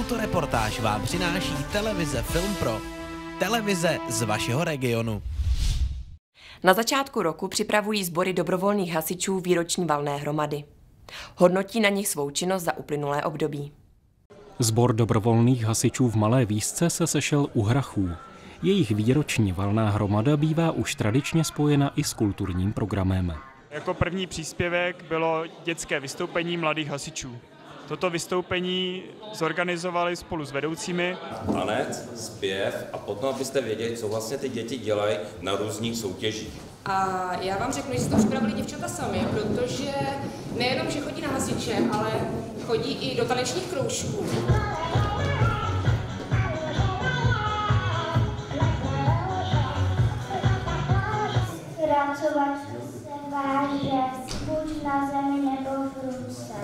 Tuto reportáž vám přináší televize Film Pro. Televize z vašeho regionu. Na začátku roku připravují sbory dobrovolných hasičů výroční valné hromady. Hodnotí na nich svou činnost za uplynulé období. Sbor dobrovolných hasičů v Malé Výsce se sešel u Hrachů. Jejich výroční valná hromada bývá už tradičně spojena i s kulturním programem. Jako první příspěvek bylo dětské vystoupení mladých hasičů. Toto vystoupení zorganizovali spolu s vedoucími. Tanec, zpěv a potom, abyste věděli, co vlastně ty děti dělají na různých soutěžích. A já vám řeknu, že si to připravili děvčata sami, protože nejenom, že chodí na hasiče, ale chodí i do tanečních kroužků. Zkracovat se váže buď na zemi nebo v ruce.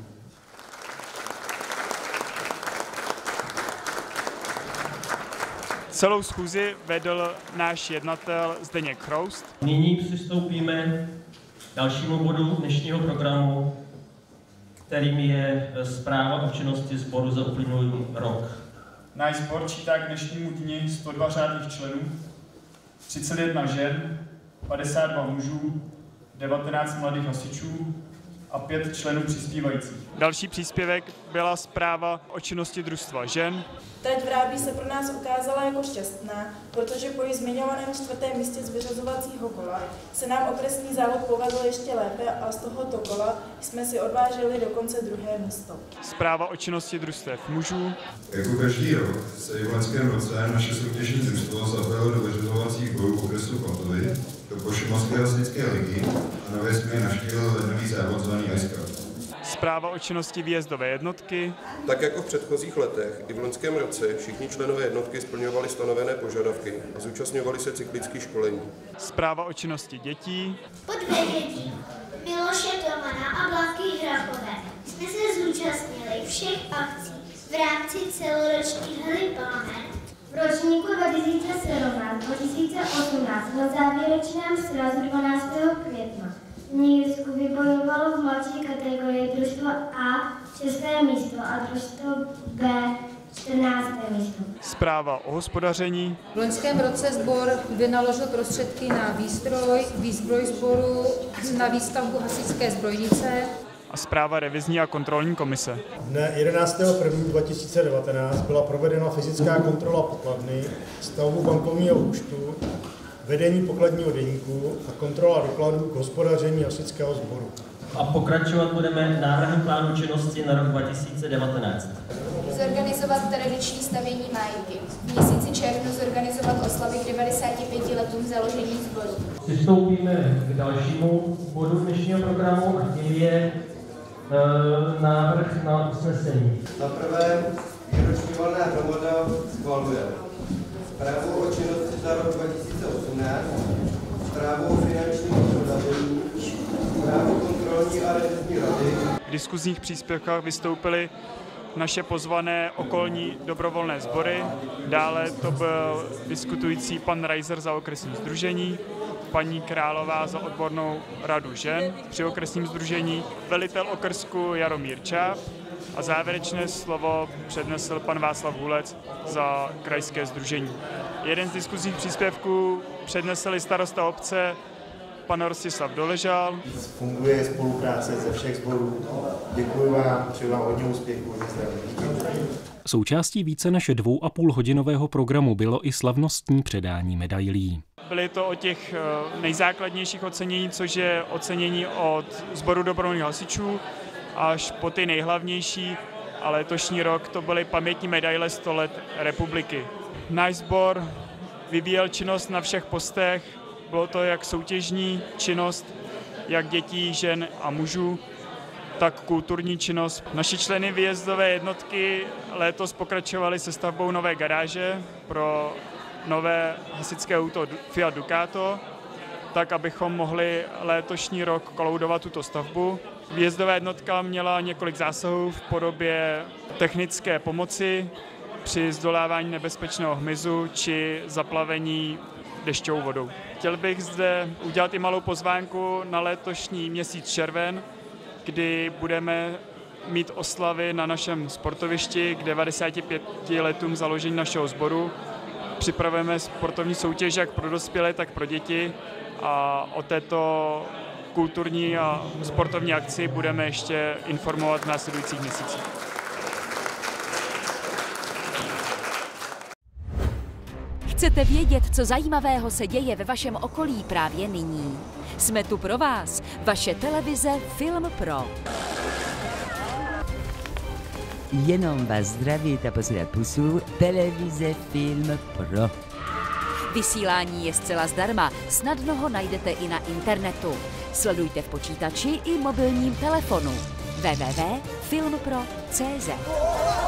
Celou schůzi vedl náš jednatel Zdeněk Chroust. Nyní přistoupíme k dalšímu bodu dnešního programu, kterým je zpráva o činnosti sboru za uplynulý rok. Náš sbor čítá k dnešnímu dni 102 řádných členů, 31 žen, 52 mužů, 19 mladých hasičů a 5 členů přispívajících. Další příspěvek byla zpráva o činnosti družstva žen. Trať Vrábí se pro nás ukázala jako šťastná, protože po již zmiňovaném 4. místě z vyřazovacího kola se nám okresní závod povedl ještě lépe a z tohoto kola jsme si odvážili dokonce 2. místo. Zpráva o činnosti družstev mužů. Jako každý rok se i v loňském roce naše soutěžní družstvo zapojilo do vyřazovacích bojů okresu Klatovy, do Pošumovské hasičské ligy a nově jsme je navštívili lednový závod zvaný Ice Cup. Zpráva o činnosti výjezdové jednotky. Tak jako v předchozích letech, i v loňském roce všichni členové jednotky splňovali stanovené požadavky a zúčastňovali se cyklických školení. Zpráva o činnosti dětí. Po 2 dětí, Miloše Tomana a Blanky Hrachové, jsme se zúčastnili všech akcí v rámci celoroční hry Planet. V ročníku 2017-2018 na závěrečném srazu 12. května v Nírsku vybojovalo v mladší kategorii družstvo A 6. místo a družstvo B 14. místo. Zpráva o hospodaření. V loňském roce sbor vynaložil prostředky na výzbroj sboru, na výstavbu hasičské zbrojnice. A zpráva revizní a kontrolní komise. Dne 11.1.2019 byla provedena fyzická kontrola pokladny, stavbu bankovního účtu, vedení pokladního deníku a kontrola dokladů k hospodaření hasičského sboru. A pokračovat budeme návrhem plánu činnosti na rok 2019. Zorganizovat tradiční stavění májky. V měsíci červnu zorganizovat oslavy k 95 letům založení sboru. Přistoupíme k dalšímu bodu dnešního programu a tím je návrh na usnesení. Za prvé, výroční valná hromada schvaluje zprávu o činnosti za rok 2018, zprávu o finančním hospodaření, zprávu kontrolní a revizní rady. V diskuzních příspěvkách vystoupily naše pozvané okolní dobrovolné sbory. Dále to byl diskutující pan Reiser za okresní sdružení, paní Králová za odbornou radu žen při okresním sdružení, velitel okrsku Jaromír Čáp a závěrečné slovo přednesl pan Václav Hulec za krajské sdružení. Jeden z diskuzních příspěvků přednesl i starosta obce pan Rostislav Doležal. Funguje spolupráce ze všech sborů. Děkuji vám, přeji vám hodně úspěchů. Součástí více než 2,5hodinového programu bylo i slavnostní předání medailí. Byly to o těch nejzákladnějších ocenění, což je ocenění od sboru dobrovolných hasičů, až po ty nejhlavnější, a letošní rok to byly pamětní medaile 100 let republiky. Náš sbor vyvíjel činnost na všech postech, bylo to jak soutěžní činnost, jak dětí, žen a mužů, tak kulturní činnost. Naši členy výjezdové jednotky letos pokračovali se stavbou nové garáže pro nové hasičské auto Fiat Ducato, tak abychom mohli letošní rok koloudovat tuto stavbu. Výjezdová jednotka měla několik zásahů v podobě technické pomoci při zdolávání nebezpečného hmyzu či zaplavení dešťovou vodou. Chtěl bych zde udělat i malou pozvánku na letošní měsíc červen, kdy budeme mít oslavy na našem sportovišti k 95 letům založení našeho sboru. Připravujeme sportovní soutěž jak pro dospělé, tak pro děti a o této kulturní a sportovní akci budeme ještě informovat v následujících měsících. Chcete vědět, co zajímavého se děje ve vašem okolí právě nyní? Jsme tu pro vás, vaše televize Film Pro. Jenom vás zdraví a posílat pusu televize Film Pro. Vysílání je zcela zdarma, snadno ho najdete i na internetu. Sledujte v počítači i mobilním telefonu. www.filmpro.cz